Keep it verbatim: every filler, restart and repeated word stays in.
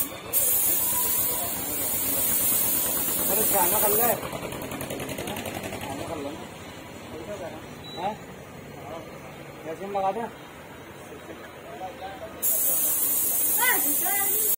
अरे खाना कर ले, खाना कर लो ना, है जैसे हम लगा दें।